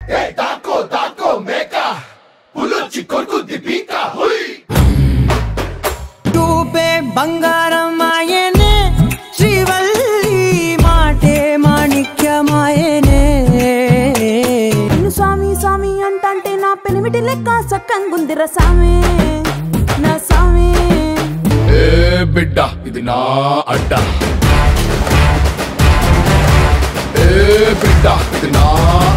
తాకో తాకో మేక పులొచ్చి కొరుకుద్ది పీక రూపే బంగారం ఆయనే శ్రీవల్లి మాటే మాణిక్యమాయనే స్వామి స్వామి అంటంటే నా పెనిమిటి లెక్క సక్కంగుందిర సామే నా సామే బిడ్డ ఇది నా అడ్డ బిడ్డ ఇది నా